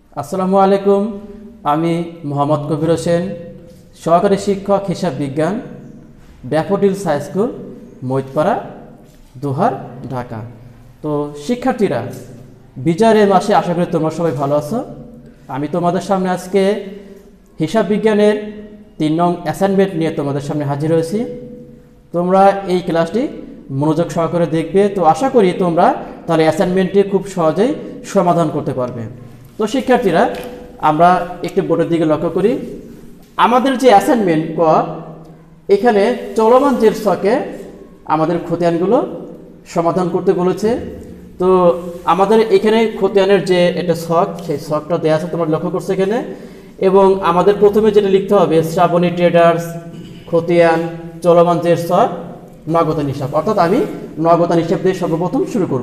আসসালামু আলাইকুম। আমি মোহাম্মদ কবির হোসেন, সহকারী শিক্ষক হিসাব বিজ্ঞান, Daffodils high school, Maitpara, Dohar, Dhaka. তো শিক্ষার্থীরা, বিজয়ের মাসে আশা করি তোমরা সবাই ভালো আছো। আমি তোমাদের সামনে আজকে হিসাব বিজ্ঞানের 3 নং অ্যাসাইনমেন্ট নিয়ে তোমাদের সামনে হাজির হয়েছি। তোমরা এই ক্লাসটি মনোযোগ সহকারে দেখবে। তো আশা করি তোমরা তাহলে অ্যাসাইনমেন্টটি খুব সহজেই সমাধান করতে পারবে। তো শিক্ষার্থীরা, আমরা একটু বোর্ডের দিকে লক্ষ্য করি। আমাদের যে অ্যাসাইনমেন্ট ক, এখানে চলমান জের ছকে আমাদের খতিয়ানগুলো সমাধান করতে বলেছে। তো আমাদের এখানে খতিয়ানের যে এটা ছক, সেই ছকটা দেওয়া আছে, তোমরা লক্ষ্য করছো এখানে। এবং আমাদের প্রথমে যেটা লিখতে হবে, শ্রাবণী ট্রেডার্স, খতিয়ান, চলমান জের ছক, নগদান হিসাব। অর্থাৎ আমি নগদান হিসাব দিয়ে সর্বপ্রথম শুরু করব।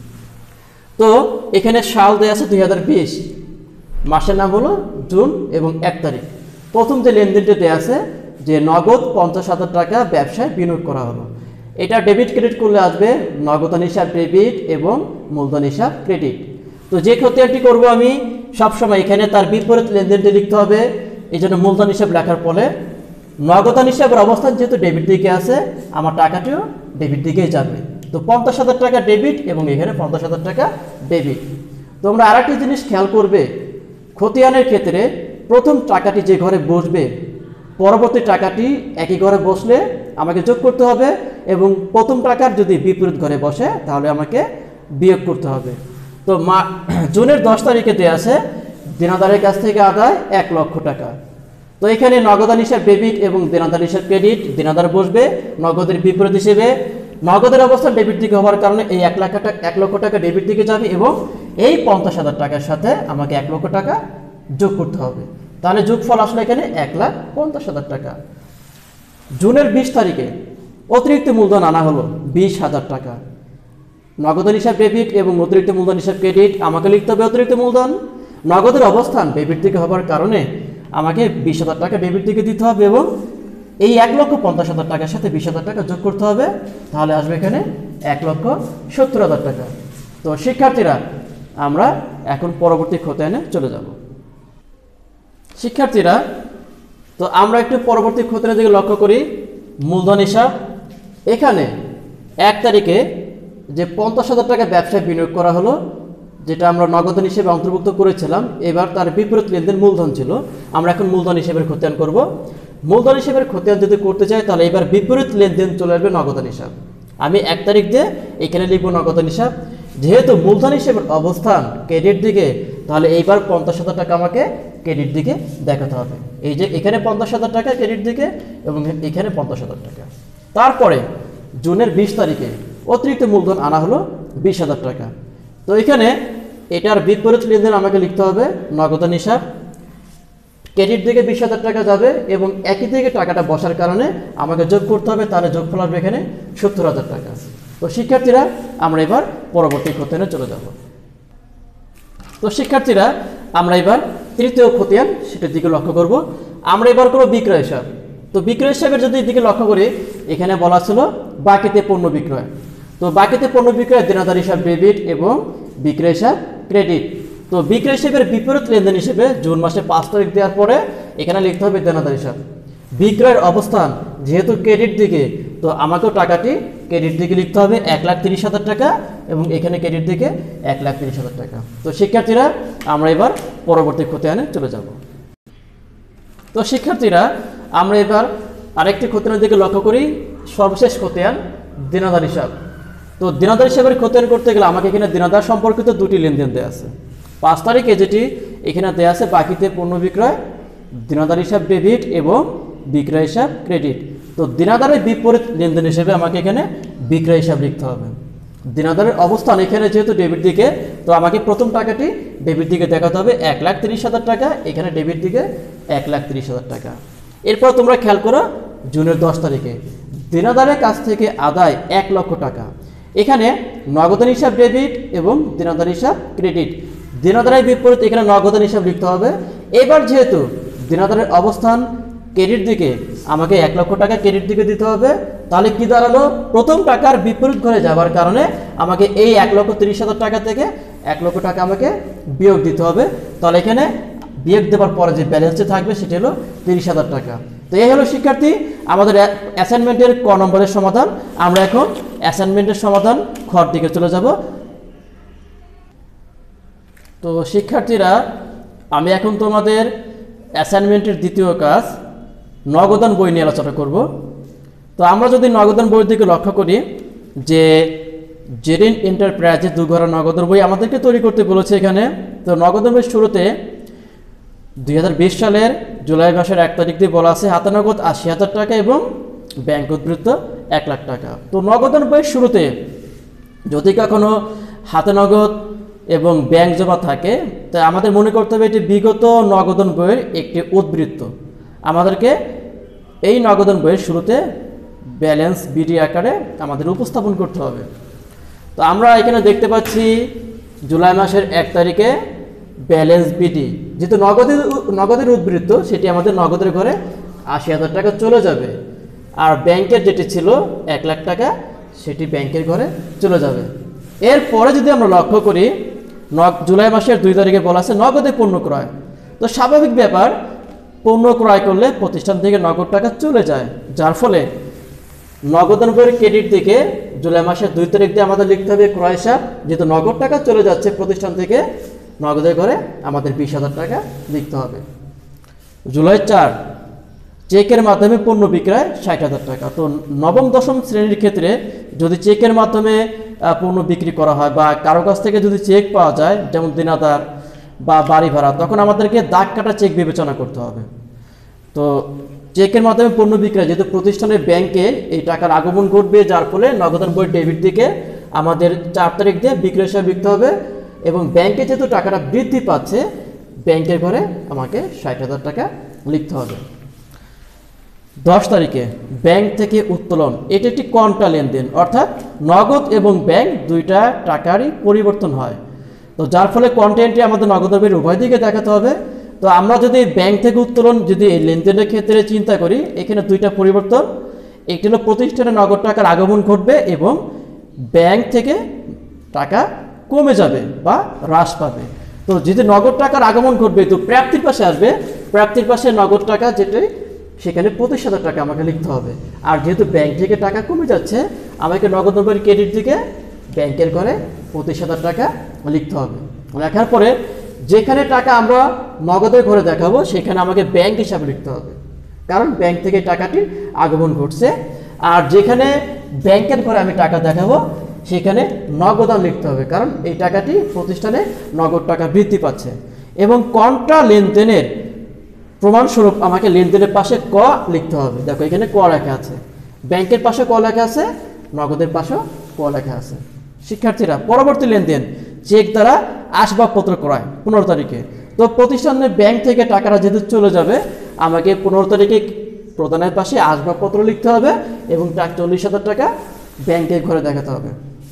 তো এখানে সাল দেওয়া আছে 2020, মাসের নাম হলো জুন এবং 1 তারিখ। প্রথম যে লেনদেনটি দেওয়া আছে যে নগদ 50,000 টাকা ব্যবসায় বিনিয়োগ করা হলো। এটা ডেবিট ক্রেডিট করলে আসবে নগদান হিসাব ডেবিট এবং মূলধন হিসাব ক্রেডিট। তো যে খতিয়ানটি করব আমি সবসময় এখানে তার বিপরীত লেনদেনটি লিখতে হবে। এই জন্য মূলধন হিসাব লেখার ফলে নগদান হিসাবের অবস্থান যেহেতু ডেবিট দিকে আছে, আমার টাকাটিও ডেবিট দিকেই যাবে। তো 50,000 টাকা ডেবিট এবং এখানে 50,000 টাকা ডেবিট। তোমরা আরেকটি জিনিস খেয়াল করবে, খতিয়ানের ক্ষেত্রে প্রথম টাকাটি যে ঘরে বসবে, পরবর্তী টাকাটি একই ঘরে বসলে আমাকে যোগ করতে হবে, এবং প্রথম টাকার যদি বিপরীত ঘরে বসে তাহলে আমাকে বিয়োগ করতে হবে। তো জুনের 10 তারিখে দেওয়া আছে দেনাদারের কাছ থেকে আদায় 1 লক্ষ টাকা। তো এখানে নগদান হিসাব ডেবিট এবং দেনাদার হিসাব ক্রেডিট। দেনাদার বসবে নগদের বিপরীত হিসেবে। নগদের অবস্থান ডেবিট দিকে হওয়ার কারণে এই 1 লক্ষ টাকা ডেবিট দিকে যাবে, এবং এই 50,000 টাকার সাথে আমাকে 1 লক্ষ টাকা যোগ করতে হবে। তাহলে যোগফল আসলে এখানে 1,50,000 টাকা। জুনের 20 তারিখে অতিরিক্ত মূলধন আনা হলো 20,000 টাকা। নগদান হিসাব ডেবিট এবং অতিরিক্ত মূলধন হিসাব ক্রেডিট। আমাকে লিখতে হবে অতিরিক্ত মূলধন। নগদের অবস্থান ডেবিট দিকে হওয়ার কারণে আমাকে 20,000 টাকা ডেবিট দিকে দিতে হবে, এবং এই 1,50,000 টাকার সাথে 20,000 টাকা যোগ করতে হবে। তাহলে আসবে এখানে 1,70,000 টাকা। তো শিক্ষার্থীরা, আমরা এখন পরবর্তী খতিয়ানে চলে যাব। শিক্ষার্থীরা, তো আমরা একটু পরবর্তী খতিয়ানের দিকে লক্ষ্য করি। মূলধন হিসাব, এখানে 1 তারিখে যে 50,000 টাকা ব্যবসায় বিনিয়োগ করা হলো, যেটা আমরা নগদান হিসেবে অন্তর্ভুক্ত করেছিলাম, এবার তার বিপরীত লেনদেন মূলধন ছিল। আমরা এখন মূলধন হিসেবের খতিয়ান করব। মূলধন হিসেবের খতিয়ান যদি করতে চাই তাহলে এবার বিপরীত লেনদেন চলে আসবে নগদান হিসাব। আমি 1 তারিখ দিয়ে এখানে লিখব নগদান হিসাব। যেহেতু মূলধন হিসেবের অবস্থান ক্রেডিট দিকে, তাহলে এইবার 50,000 টাকা আমাকে ক্রেডিট দিকে দেখাতে হবে। এই যে এখানে 50,000 টাকা ক্রেডিট দিকে এবং এখানে 50,000 টাকা। তারপরে জুনের 20 তারিখে অতিরিক্ত মূলধন আনা হলো 20,000 টাকা। তো এখানে এটার বিপরীত লেনদেন আমাকে লিখতে হবে নগদান হিসাব। ক্রেডিট দিকে 20,000 টাকা যাবে এবং একই দিকে টাকাটা বসার কারণে আমাকে যোগ করতে হবে। তাহলে যোগফল আসবে এখানে 70,000 টাকা। তো শিক্ষার্থীরা, আমরা এবার পরবর্তী খতিয়ানে চলে যাব। তো শিক্ষার্থীরা, আমরা এবার তৃতীয় খতিয়ান, সেটার দিকে লক্ষ্য করব। আমরা এবার করব বিক্রয় হিসাব। তো বিক্রয় হিসাবের যদি দিকে লক্ষ্য করি, এখানে বলা ছিল বাকিতে পণ্য বিক্রয়। তো বাকিতে পণ্য বিক্রয় দেনাদার হিসাব ডেবিট এবং বিক্রয় হিসাব ক্রেডিট। তো বিক্রয় হিসাবের বিপরীত লেনদেন হিসেবে জুন মাসে 5 তারিখ দেওয়ার পরে এখানে লিখতে হবে দেনাদার হিসাব। বিক্রয়ের অবস্থান যেহেতু ক্রেডিট দিকে, তো আমাকেও টাকাটি ক্রেডিট দিকে লিখতে হবে 1,30,000 টাকা, এবং এখানে ক্রেডিট দিকে 1,30,000 টাকা। তো শিক্ষার্থীরা, আমরা এবার পরবর্তী খতিয়ানে চলে যাব। তো শিক্ষার্থীরা, আমরা এবার আরেকটি খতিয়ানের দিকে লক্ষ্য করি। সর্বশেষ খতিয়ান দেনাদার হিসাব। তো দেনাদার হিসাবের খতিয়ান করতে গেলে আমাকে এখানে দেনাদার সম্পর্কিত 2টি লেনদেন দেওয়া আছে। 5 তারিখে যেটি এখানে দেওয়া আছে বাকিতে পণ্য বিক্রয়, দেনাদার হিসাব ডেবিট এবং বিক্রয় হিসাব ক্রেডিট। তো দেনাদারের বিপরীত লেনদেন হিসেবে আমাকে এখানে বিক্রয় হিসাব লিখতে হবে। দেনাদারের অবস্থান এখানে যেহেতু ডেবিট দিকে, তো আমাকে প্রথম টাকাটি ডেবিট দিকে দেখাতে হবে 1,30,000 টাকা, এখানে ডেবিট দিকে 1,30,000 টাকা। এরপর তোমরা খেয়াল করো, জুনের 10 তারিখে দেনাদারের কাছ থেকে আদায় 1 লক্ষ টাকা। এখানে নগদান হিসাব ডেবিট এবং দেনাদার হিসাব ক্রেডিট। দেনাদারের বিপরীত এখানে নগদান হিসাব লিখতে হবে। এবার যেহেতু দেনাদারের অবস্থান ক্রেডিট দিকে, আমাকে 1 লক্ষ টাকা ক্রেডিট দিকে দিতে হবে। তাহলে কি দাঁড়ালো, প্রথম টাকার বিপরীত ঘরে যাওয়ার কারণে আমাকে এই 1,30,000 টাকা থেকে 1 লক্ষ টাকা আমাকে বিয়োগ দিতে হবে। তাহলে এখানে বিয়োগ দেওয়ার পরে যে ব্যালেন্সটি থাকবে সেটি হলো 30,000 টাকা। তো এই হলো শিক্ষার্থী আমাদের অ্যাসাইনমেন্টের ক নম্বরের সমাধান। আমরা এখন অ্যাসাইনমেন্টের সমাধান খর দিকে চলে যাব। তো শিক্ষার্থীরা আমি এখন তোমাদের অ্যাসাইনমেন্টের দ্বিতীয় কাজ নগদান বই নিয়ে আলোচনা করব। তো আমরা যদি নগদান বইয়ের দিকে লক্ষ্য করি যে জেরিন এন্টারপ্রাইজে 2 ঘর নগদান বই আমাদেরকে তৈরি করতে বলেছে এখানে। তো নগদান বইয়ের শুরুতে 2020 সালের জুলাই মাসের 1 তারিখ দিয়ে বলা আছে হাতে নগদ 80,000 টাকা এবং ব্যাংক উদ্ধৃত 1 লাখ টাকা। তো নগদান বইয়ের শুরুতে যদি কখনো হাতে নগদ এবং ব্যাংক জমা থাকে তো আমাদের মনে করতে হবে এটি বিগত নগদান বইয়ের একটি উদ্বৃত্ত। আমাদেরকে এই নগদান বইয়ের শুরুতে ব্যালেন্স বিডি আকারে আমাদের উপস্থাপন করতে হবে। তো আমরা এখানে দেখতে পাচ্ছি জুলাই মাসের 1 তারিখে ব্যালেন্স বিডি যেহেতু নগদের উদ্বৃত্ত সেটি আমাদের নগদের ঘরে 80,000 টাকা চলে যাবে, আর ব্যাংকের যেটি ছিল 1 লাখ টাকা সেটি ব্যাংকের ঘরে চলে যাবে। এরপরে যদি আমরা লক্ষ্য করি জুলাই মাসের 2 তারিখে বলা আছে নগদে পণ্য ক্রয়। তো স্বাভাবিক ব্যাপার পণ্য ক্রয় করলে প্রতিষ্ঠান থেকে নগদ টাকা চলে যায়, যার ফলে নগদান বইয়ের ক্রেডিট দিকে জুলাই মাসের 2 তারিখ দিয়ে আমাদের লিখতে হবে ক্রয় হিসাব। যেহেতু নগদ টাকা চলে যাচ্ছে প্রতিষ্ঠান থেকে নগদের ঘরে আমাদের 20,000 টাকা লিখতে হবে। জুলাই 4 চেকের মাধ্যমে পণ্য বিক্রয় 60,000 টাকা। তো নবম দশম শ্রেণীর ক্ষেত্রে যদি চেকের মাধ্যমে পণ্য বিক্রি করা হয় বা কারো কাছ থেকে যদি চেক পাওয়া যায় যেমন দিনাদার বা বাড়ি ভাড়া, তখন আমাদেরকে দাগ কাটা চেক বিবেচনা করতে হবে। তো চেকের মাধ্যমে পণ্য বিক্রয় যেহেতু প্রতিষ্ঠানের ব্যাংকে এই টাকার আগমন ঘটবে, যার ফলে নগদান বইয়ের ডেবিট দিকে আমাদের 4 তারিখ দিয়ে বিক্রয় হিসাব লিখতে হবে এবং ব্যাংকে যেহেতু টাকাটা বৃদ্ধি পাচ্ছে ব্যাংকের ঘরে আমাকে 60,000 টাকা লিখতে হবে। 10 তারিখে ব্যাংক থেকে উত্তোলন, এটি একটি কন্ট্রা লেনদেন, অর্থাৎ নগদ এবং ব্যাংক দুইটা টাকারই পরিবর্তন হয়। তো যার ফলে কন্টেন্টটি আমাদের নগদ বইয়ের উভয় দিকে দেখাতে হবে। তো আমরা যদি ব্যাংক থেকে উত্তোলন যদি এই লেনদেনের ক্ষেত্রে চিন্তা করি এখানে দুইটা পরিবর্তন, একটি হলো প্রতিষ্ঠানে নগদ টাকার আগমন ঘটবে এবং ব্যাংক থেকে টাকা কমে যাবে বা হ্রাস পাবে। তো যদি নগদ টাকার আগমন ঘটবে তো প্রাপ্তির পাশে আসবে, প্রাপ্তির পাশে নগদ টাকা যেটি সেখানে 25,000 টাকা আমাকে লিখতে হবে। আর যেহেতু ব্যাংক থেকে টাকা কমে যাচ্ছে আমাকে নগদ বইয়ের ক্রেডিট দিকে ব্যাংকের ঘরে 25,000 টাকা লিখতে হবে। লেখার পরে যেখানে টাকা আমরা নগদের ঘরে দেখাবো সেখানে আমাকে ব্যাংক হিসাবে লিখতে হবে, কারণ ব্যাংক থেকে টাকাটির আগমন ঘটছে। আর যেখানে ব্যাংকের ঘরে আমি টাকা দেখাবো সেখানে নগদান লিখতে হবে, কারণ এই টাকাটি প্রতিষ্ঠানে নগদ টাকা বৃদ্ধি পাচ্ছে। এবং কন্ট্রা লেনদেনের প্রমাণস্বরূপ আমাকে লেনদেনের পাশে ক লিখতে হবে। দেখো এখানে ক লেখা আছে, ব্যাংকের পাশে ক লেখা আছে, নগদের পাশেও ক লেখা আছে। শিক্ষার্থীরা পরবর্তী লেনদেন চেক দ্বারা আসবাবপত্র ক্রয় 15 তারিখে। তো প্রতিষ্ঠানের ব্যাংক থেকে টাকাটা যেহেতু চলে যাবে আমাকে 15 তারিখে প্রদানের পাশে আসবাবপত্র লিখতে হবে এবং 40,000 টাকা ব্যাংকের ঘরে দেখাতে হবে।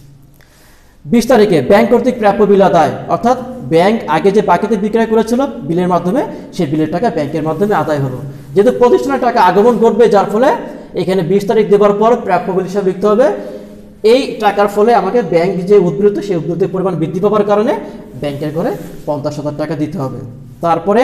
20 তারিখে ব্যাংক কর্তৃক প্রাপ্য বিল আদায়, অর্থাৎ ব্যাংক আগে যে বাকিতে বিক্রয় করেছিল বিলের মাধ্যমে সেই বিলের টাকা ব্যাংকের মাধ্যমে আদায় হলো। যেহেতু প্রতিষ্ঠানের টাকা আগমন ঘটবে যার ফলে এখানে 20 তারিখ দেওয়ার পর প্রাপ্য বিল হিসাব লিখতে হবে। এই টাকার ফলে আমাকে ব্যাংক যে উদ্বৃত্ত সেই উদ্বৃত্তের পরিমাণ বৃদ্ধি পাওয়ার কারণে ব্যাংকের ঘরে 50,000 টাকা দিতে হবে। তারপরে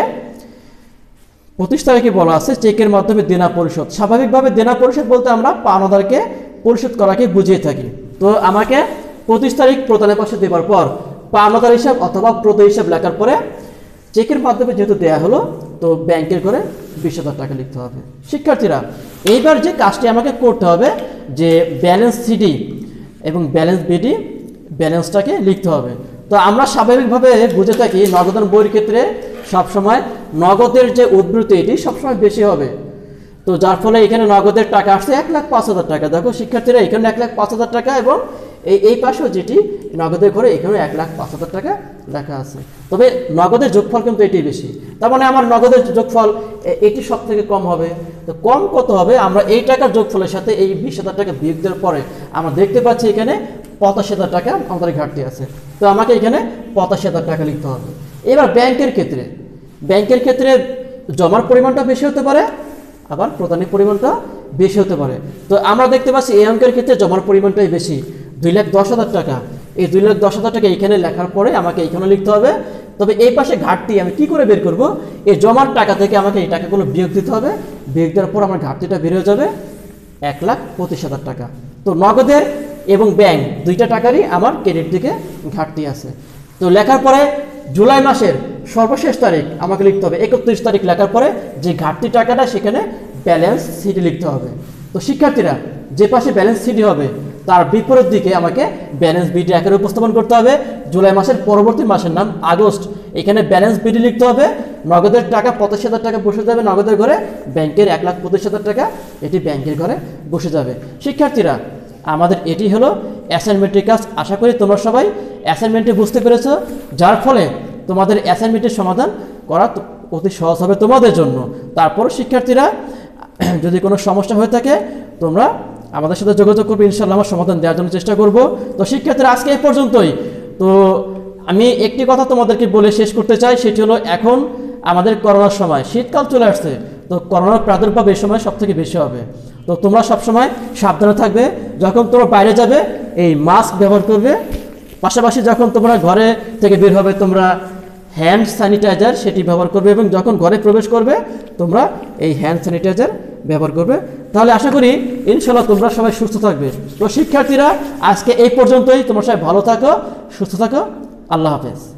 25 তারিখে বলা আছে চেকের মাধ্যমে দেনা পরিশোধ। স্বাভাবিকভাবে দেনা পরিশোধ বলতে আমরা পাওনাদারকে পরিশোধ করাকে বুঝিয়ে থাকি। তো আমাকে 25 তারিখ প্রদানের পাশে দেওয়ার পর পাওনাদার হিসাব অথবা প্রদেয় হিসাব লেখার পরে চেকের মাধ্যমে যেহেতু দেয়া হলো তো ব্যাংকের ঘরে 20,000 টাকা লিখতে হবে। শিক্ষার্থীরা এইবার যে কাজটি আমাকে করতে হবে যে ব্যালেন্স সিডি এবং ব্যালেন্স বিডি ব্যালেন্সটাকে লিখতে হবে। তো আমরা স্বাভাবিকভাবে বুঝে থাকি নগদান বইয়ের ক্ষেত্রে সবসময় নগদের যে উদ্বৃত্ত এটি সবসময় বেশি হবে। তো যার ফলে এখানে নগদের টাকা আসছে 1,05,000 টাকা। দেখো শিক্ষার্থীরা এখানে 1,05,000 টাকা এবং এই পাশেও যেটি নগদের ঘরে এখানে 1,05,000 টাকা লেখা আছে। তবে নগদের যোগফল কিন্তু এটি বেশি, তার মানে আমার নগদের যোগফল এটি সব থেকে কম হবে। তো কম কত হবে, আমরা এই টাকার যোগফলের সাথে এই 20,000 টাকা বিয়োগ দেওয়ার পরে আমরা দেখতে পাচ্ছি এখানে 85,000 টাকা আমাদের ঘাটতি আছে। তো আমাকে এখানে 85,000 টাকা লিখতে হবে। এবার ব্যাংকের ক্ষেত্রে জমার পরিমাণটা বেশি হতে পারে আবার প্রদানের পরিমাণটা বেশি হতে পারে। তো আমরা দেখতে পাচ্ছি এই অঙ্কের ক্ষেত্রে জমার পরিমাণটাই বেশি, 2,10,000 টাকা। এই 2,10,000 টাকা এখানে লেখার পরে আমাকে এখানে লিখতে হবে তবে এই পাশে ঘাটতি আমি কি করে বের করব, এই জমার টাকা থেকে আমাকে এই টাকাগুলো বিয়োগ দিতে হবে, বিয়োগ দেওয়ার পর আমার ঘাটতিটা বের হয়ে যাবে 1,25,000 টাকা। তো নগদের এবং ব্যাংক দুইটা টাকারই আমার ক্রেডিট দিকে ঘাটতি আছে। তো লেখার পরে জুলাই মাসের সর্বশেষ তারিখ আমাকে লিখতে হবে 31 তারিখ। লেখার পরে যে ঘাটতি টাকাটা সেখানে ব্যালেন্স সিটি লিখতে হবে। তো শিক্ষার্থীরা যে পাশে ব্যালেন্স সিটি হবে তার বিপরীত দিকে আমাকে ব্যালেন্স বিডি আকারে উপস্থাপন করতে হবে। জুলাই মাসের পরবর্তী মাসের নাম আগস্ট, এখানে ব্যালেন্স বিডি লিখতে হবে। নগদের টাকা 85,000 টাকা বসে যাবে নগদের ঘরে, ব্যাংকের 1,25,000 টাকা এটি ব্যাংকের ঘরে বসে যাবে। শিক্ষার্থীরা আমাদের এটি হলো অ্যাসাইনমেন্টের কাজ। আশা করি তোমরা সবাই অ্যাসাইনমেন্টে বুঝতে পেরেছো, যার ফলে তোমাদের অ্যাসাইনমেন্টের সমাধান করা অতি সহজ হবে তোমাদের জন্য। তারপর শিক্ষার্থীরা যদি কোনো সমস্যা হয়ে থাকে তোমরা আমাদের সাথে যোগাযোগ করবে, ইনশাআল্লাহ আমার সমাধান দেওয়ার জন্য চেষ্টা করব। তো শিক্ষার্থীরা আজকে এই পর্যন্তই। তো আমি একটি কথা তোমাদেরকে বলে শেষ করতে চাই, সেটি হলো এখন আমাদের করোনার সময়, শীতকাল চলে আসছে, তো করোনার প্রাদুর্ভাব এই সময় সব থেকে বেশি হবে। তো তোমরা সবসময় সাবধানে থাকবে, যখন তোমরা বাইরে যাবে এই মাস্ক ব্যবহার করবে, পাশাপাশি যখন তোমরা ঘরে থেকে বের হবে তোমরা হ্যান্ড স্যানিটাইজার সেটি ব্যবহার করবে, এবং যখন ঘরে প্রবেশ করবে তোমরা এই হ্যান্ড স্যানিটাইজার ব্যবহার করবে। তাহলে আশা করি ইনশাআল্লাহ তোমরা সবাই সুস্থ থাকবে। তো শিক্ষার্থীরা আজকে এই পর্যন্তই, তোমরা সবাই ভালো থাকো, সুস্থ থাকো, আল্লাহ হাফেজ।